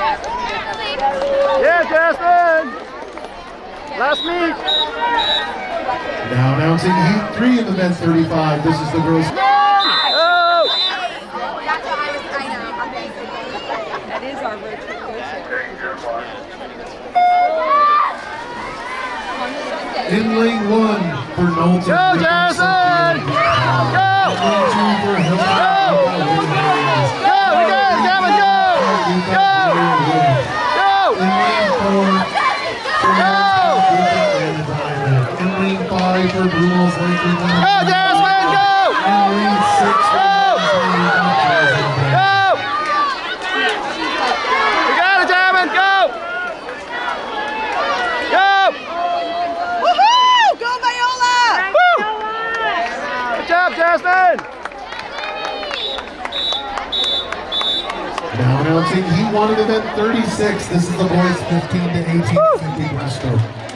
Yeah, Jasmine! Last meet! Now announcing Heat 3 of event 35. This is the girls. Oh! That is our virtual In lane 1 for Knowlton. Go, Jasmine! Go! In lane 2 for Hill. Go! We got it, Gavin, go! Go! Go! In lane 4 for In lane 5 for Blue Walls Lincoln. Go, Jasmine, go! In lane 6 for Go! We got it, Jasmine, go! Go! Woohoo! Go, Viola! Woo! Good job, Jasmine! Now announcing Heat 1 of event 36. This is the boys 15 to 18 50 breaststroke.